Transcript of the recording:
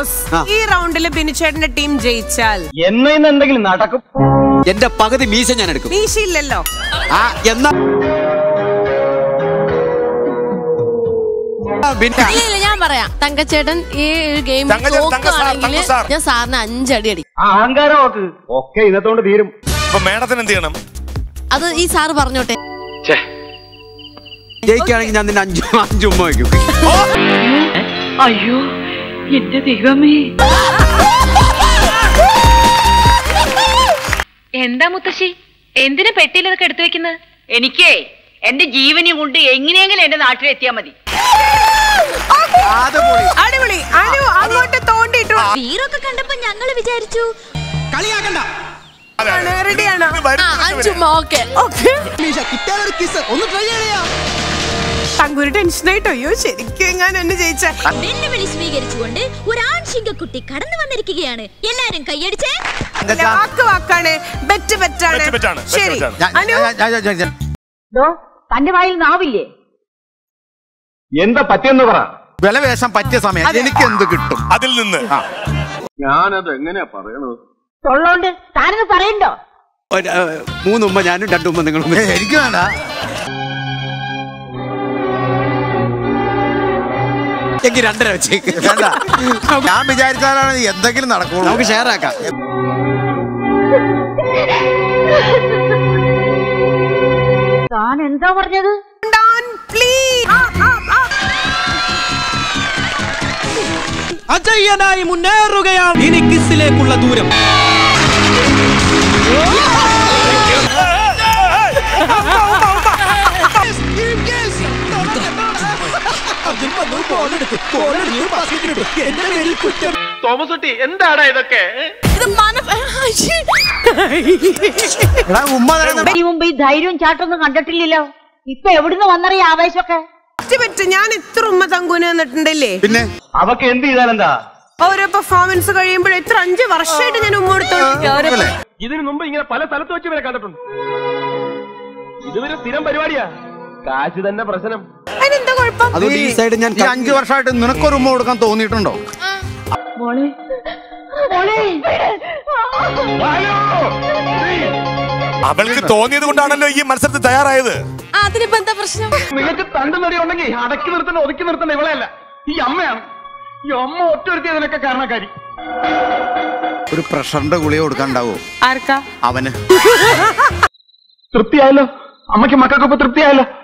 Suppose ഈ റൗണ്ടിൽ ബിനുചേട്ടന്റെ team ജയിച്ചാൽ എന്തെങ്കിലും നടക്കും. എന്റെ പകുതി മീശ ഞാൻ എടുക്കും. മീശയില്ലല്ലോ. എന്നാ ഞാൻ പറയാം, തങ്കച്ചേട്ടൻ ഈ ഗെയിം തോക്കുകയാണെങ്കിൽ ഞാൻ സാറിന് 5 അടി അടി. അഹങ്കാരം ഒക്കെ ഇന്നത്തോണ്ട് തീരും. മേഡത്തിന് എന്ത് ചെയ്യണം? അത് ഈ സാറ് പറഞ്ഞോട്ടെ. ജയിക്കുകയാണെങ്കിൽ ഞാൻ നിന്നെ 5 ഉമ്മ വയ്ക്കും. അയ്യോ എന്റെ ദൈവമേ. എന്താ മുത്തശ്ശി, എന്തിനാ പെട്ടിയിലതൊക്കെ എടുത്തു വെക്കുന്നത്? എനിക്കേ എന്റെ ജീവനെ കൊണ്ട് എങ്ങനെയെങ്കിലും എന്റെ നാട്ടിലെത്തിയാ മതി. അടിപൊളി. അങ്ങോട്ട് തോണ്ടിട്ടു. വീറൊക്കെ കണ്ടപ്പോ ഞങ്ങള് വിചാരിച്ചു കളിയാക്കണ്ട. റെഡിയാണ്. 5 ഉമ്മ. ഓക്കെ. തങ്കൂര് ടെൻഷനായിട്ടോ? അയ്യോ ശരിക്കും എങ്ങാനും എന്നെ ജയിച്ച. വെല്ലുവിളി സ്വീകരിച്ചുകൊണ്ട് ഒരു ആൺശിങ്കക്കുട്ടി കടന്നു വന്നിരിക്കുകയാണ്. എല്ലാരും കൈയടിച്ചേ. വാക്കാണ്. ബെറ്റാണ്. ശരി. തന്റെ വായിൽ നാവില്ലേ? എന്താ പറ്റിയെന്ന് പറ. വിലവേഷം പറ്റിയ സമയം എനിക്ക് എന്ത് കിട്ടും അതിൽ നിന്ന്? ഞാനത് എങ്ങനെയാ പറയണത്? തൊള്ളോണ്ട് താനത് പറയണ്ടോ? 3 ഉമ്മ ഞാനും 2 ഉമ്മ നിങ്ങളും. എനിക്ക് വേണ്ട. എനിക്ക് 2.5 വെച്ചേക്ക്. ഞാൻ വിചാരിച്ചാലാണ് എന്തെങ്കിലും നടക്കുള്ളൂ. നമുക്ക് ഷെയർ ആക്കാം. താൻ എന്താ പറഞ്ഞത്? അജയ്യനായി മുന്നേറുകയാണ് ഇനി കിസ്സിലേക്കുള്ള ദൂരം. തോമസുട്ടി എന്താടാ ഇതൊക്കെ? മുമ്പ് ഈ ധൈര്യവും ചാട്ടൊന്നും കണ്ടിട്ടില്ലല്ലോ. ഇപ്പൊ എവിടുന്ന് വന്നറിയ ആവേശമൊക്കെ? ഞാൻ ഇത്ര ഉമ്മ തങ്കൂന് തന്നിട്ടുണ്ടല്ലേ. പിന്നെ അവക്ക് എന്ത് ചെയ്താലെന്താ? ഓരോ പെർഫോമൻസ് കഴിയുമ്പോഴും ഇത്ര 5 വർഷമായിട്ട് ഞാൻ ഉമ്മ എടുത്തോണ്ടിരിക്കും. ഇതിനു മുമ്പ് ഇങ്ങനെ പല സ്ഥലത്ത് വെച്ച് ഇവരെ കണ്ടിട്ടുണ്ട്. ഇതുവരെ സ്ഥിരം പരിപാടിയാ. കാശ് തന്നെ പ്രശ്നം. അതിനെന്താ കുഴപ്പം? ഈ സൈഡ് ഞാൻ 5 വർഷമായിട്ട് നിനക്കൊരു ഉമ്മ കൊടുക്കാൻ തോന്നിയിട്ടുണ്ടോ? അവൾക്ക് തോന്നിയത് കൊണ്ടാണല്ലോ ഈ മത്സരത്തിൽ തയ്യാറായത്. അതിനിപ്പോ എന്താ പ്രശ്നം? നിങ്ങൾക്ക് തണ്ടു നടി ഉണ്ടെങ്കിൽ അടക്കി നിർത്തണ്ട, ഒതുക്കി നിർത്തണ്ട ഇവളെയല്ല, ഈ അമ്മയാണ്. ഈ അമ്മ ഒറ്റൊരുത്തി അതിനൊക്കെ കാരണക്കാരി. ഒരു പ്രഷറിന്റെ ഗുളിക കൊടുക്കാണ്ടാവോ? ആർക്കാ? അവന്. തൃപ്തിയായല്ലോ? അമ്മയ്ക്ക് മക്കൾക്കൊപ്പം തൃപ്തിയായല്ലോ?